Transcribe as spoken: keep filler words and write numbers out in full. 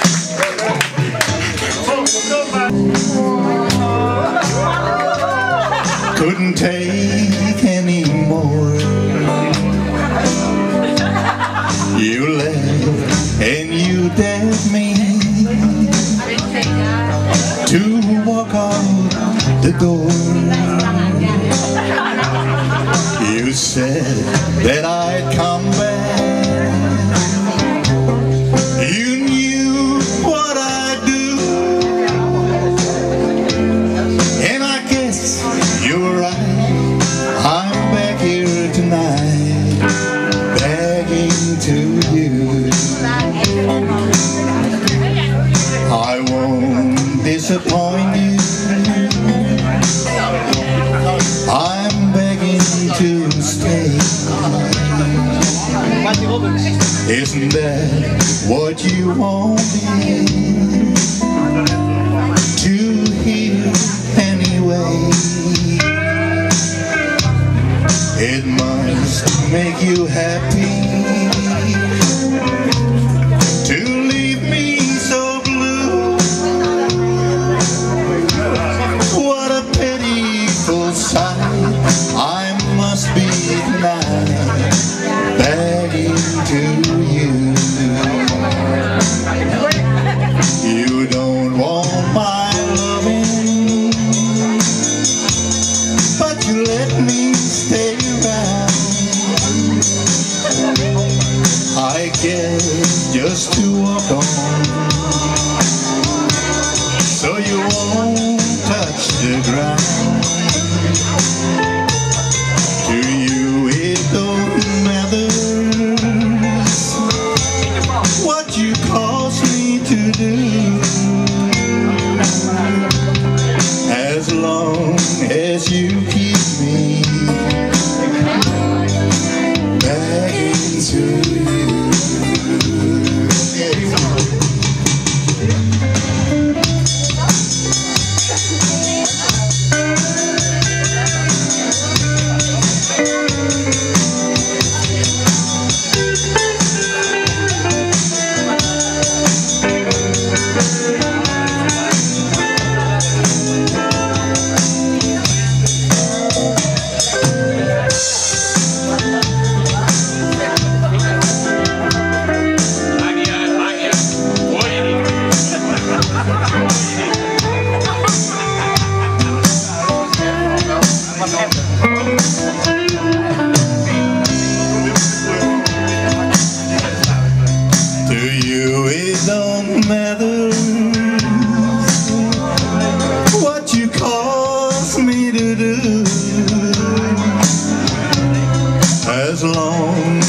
Couldn't take any more. You left and you dared me to walk out the door. You said that I'd come back. You knew what I'd do, and I guess you're right. I'm back here tonight, begging to you. I won't disappoint you. I'm begging to stay. Isn't that what you wanted to hear anyway? It must make you happy to leave me so blue. What a pitiful sight. I must be tonight, begging to you. You don't want my loving, but you let me stay around. I guess just to walk on, so you won't touch the ground. To you it don't matter what you cause me to do, as long as you keep me begging to you. To you it don't matter what you cause me to do, as long